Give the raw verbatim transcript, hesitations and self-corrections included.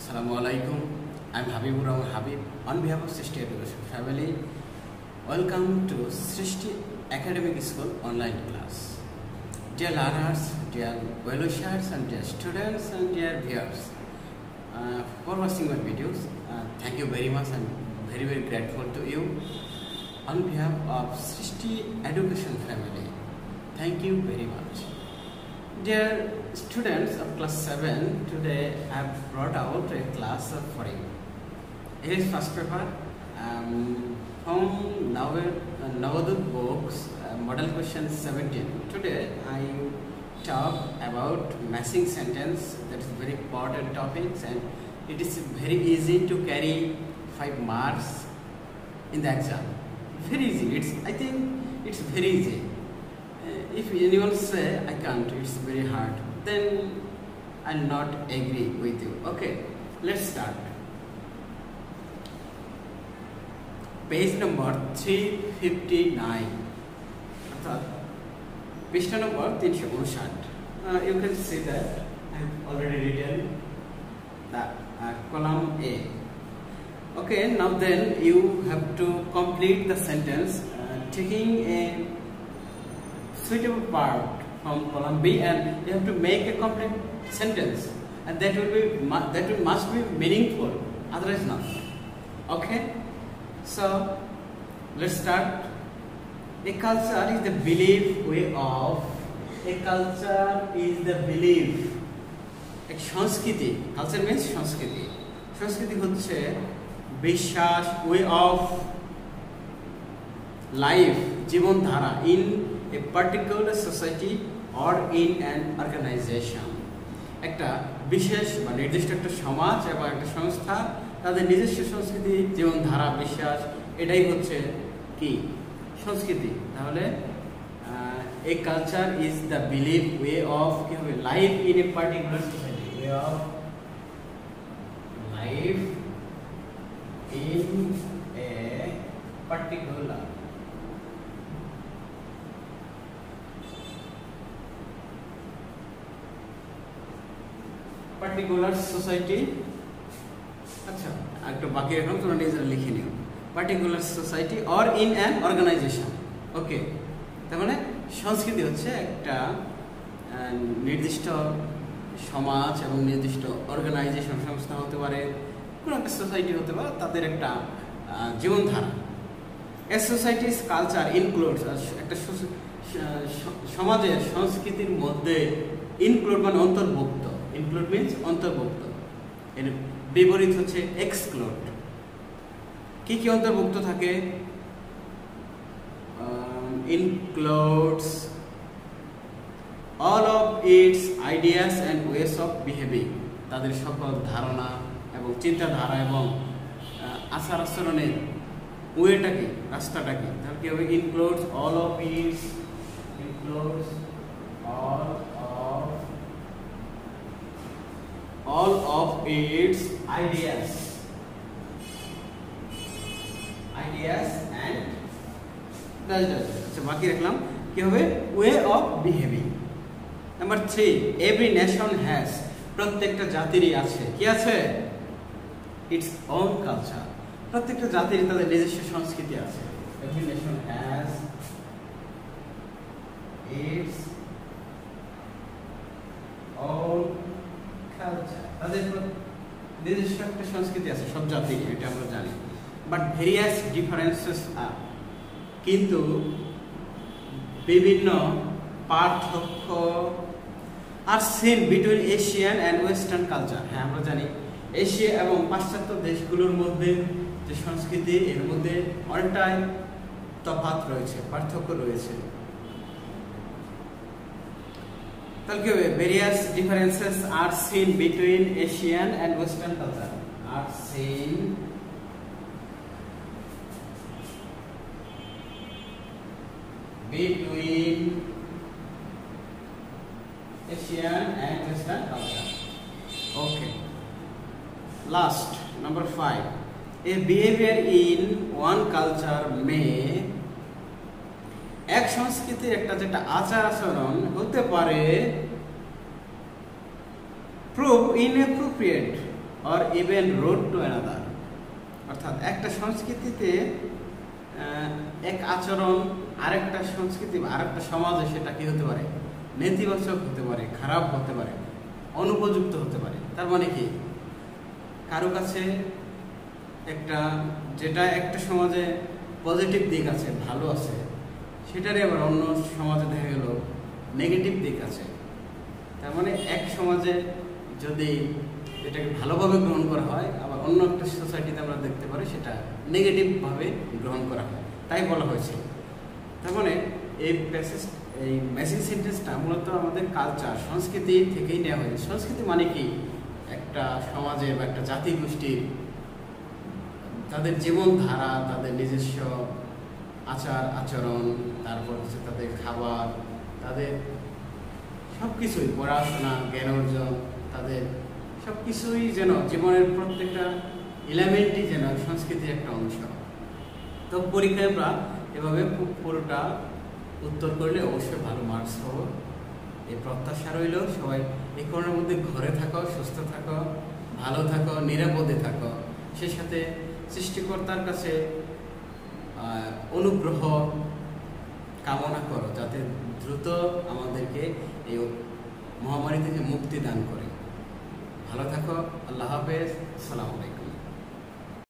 Assalamualaikum. I'm Habibur Rahman Habib on behalf of Srishti Education Family. Welcome to Srishti Academic School online class. Dear learners, dear well-wishers, and dear students and dear viewers, uh, for watching my videos, uh, thank you very much. I'm very very grateful to you. On behalf of Srishti Education Family, thank you very much. Dear students of class seven, today I have brought out a class for you. Here is first paper um, from Navodaya books, uh, model question seventeen. Today I talk about matching sentence. That is very important topics, and it is very easy to carry five marks in the exam. Very easy. It's I think it's very easy. If anyone say I can't, it's very hard, then I'll not agree with you. Okay, let's start. Page number three fifty-nine. Page number three fifty-nine. Uh, you can see that I have already written the uh, column A. Okay, now then you have to complete the sentence uh, taking a suitable part from column B, and you have to make a complete sentence, and that will be that will must be meaningful, otherwise not. Okay, so let's start. A culture is the belief way of. A culture is the belief. एक संस्कृति, culture means संस्कृति. संस्कृति होच्छे বিশ্বাস, way of life, जीवन धारा in a particular society or in an organization. একটা বিশেষ বা নির্দিষ্ট একটা সমাজ এবং একটা সংস্থা তাদের নিজস্ব সংস্কৃতি, জীবনধারা, বিশ্বাস, এটাই হচ্ছে কি সংস্কৃতি। তাহলে a culture is the belief way of কি হবে life in a particular society, way of life in a particular particular society. अच्छा একটা বাকি রাখলাম, তোমরা নিজেরা লিখে নিও। particular society or in an organization. ওকে, তার মানে সংস্কৃতি হচ্ছে একটা নির্দিষ্ট সমাজ এবং নির্দিষ্ট অর্গানাইজেশন, সংস্থা হতে পারে, কোনো একটা সোসাইটি হতে পারে, তাদের একটা জীবনধারা। এ সোসাইটিস কালচার ইনক্লুডস, একটা সমাজের সংস্কৃতির মধ্যে ইনক্লুড মানে অন্তর্ভুক্ত, include means অন্তর্ভুক্ত, এর বিপরীত হচ্ছে exclude। কি কি অন্তর্ভুক্ত থাকে? includes all of its ideas and ways of behaving, তাদের সকল ধারণা এবং চিন্তাধারা এবং আচার আচরণের ওয়েটা কি, রাস্তাটা কি, তাহলে কি হবে includes all of its, includes all of all of its ideas ideas and does does আচ্ছা বাকি রাখলাম কি হবে way of behaving। Number three, every nation has, প্রত্যেকটা জাতিরই আছে কি আছে its own culture, প্রত্যেকটা জাতির তাদের নিজস্ব সংস্কৃতি আছে। every nation has its own culture, তাদের নিজস্ব একটা সংস্কৃতি আছে সব জাতির, এটা আমরা জানি। বাট ভেরিয়াস ডিফারেন্সেস আর, কিন্তু বিভিন্ন পার্থক্য are seen between Asian and western culture. হ্যাঁ আমরা জানি এশিয়া এবং পাশ্চাত্য দেশগুলোর মধ্যে যে সংস্কৃতি, এর মধ্যে অনেকটাই তফাৎ রয়েছে, পার্থক্য রয়েছে। তাহলে কি হবে various differences are seen between Asian and western culture, are seen between Asian and Western culture. Okay. Last, number five. A behavior in one culture may, এক সংস্কৃতির একটা যেটা আচার আচরণ হতে পারে prove inappropriate or even road to another. অর্থাৎ একটা সংস্কৃতিতে এক আচরণ আরেকটা সংস্কৃতি আরেকটা সমাজে সেটা কি হতে পারে, নেতিবাচক হতে পারে, খারাপ হতে পারে, অনুপযুক্ত হতে পারে। তার মানে কি, কারো কাছে একটা যেটা একটা সমাজে পজিটিভ দিক আছে, ভালো আছে, সেটারই আবার অন্য সমাজে দেখা গেল নেগেটিভ দিক আছে। তার মানে এক সমাজে যদি এটাকে ভালোভাবে গ্রহণ করা হয়, আবার অন্য একটা সোসাইটিতে আমরা দেখতে পারি সেটা নেগেটিভভাবে গ্রহণ করা হয়, তাই বলা হয়েছে। তার মানে এই প্যাসেজ এই মেসেজ সেন্টেন্সটা মূলত আমাদের কালচার, সংস্কৃতি থেকেই নেওয়া হয়েছে। সংস্কৃতি মানে কি, একটা সমাজের বা একটা জাতি গোষ্ঠীর তাদের জীবনধারা, তাদের নিজস্ব আচার আচরণ, তারপর হচ্ছে তাদের খাবার, তাদের সব কিছুই, পড়াশোনা, জ্ঞান অর্জন, তাদের সব কিছুই যেন জীবনের প্রত্যেকটা এলিমেন্টই যেন সংস্কৃতির একটা অংশ। তো পরীক্ষায় আমরা এভাবে পুরোটা উত্তর করলে অবশ্যই ভালো মার্কস পাবো, এই প্রত্যাশা রইল। সবাই এই করোনার মধ্যে ঘরে থাকো, সুস্থ থাকো, ভালো থাকো, নিরাপদে থাকো, সেই সাথে সৃষ্টিকর্তার কাছে অনুগ্রহ কামনা করো যাতে দ্রুত আমাদেরকে এই মহামারী থেকে মুক্তি দান করে। ভালো থাকো, আল্লাহ হাফেজ, আসসালামু আলাইকুম।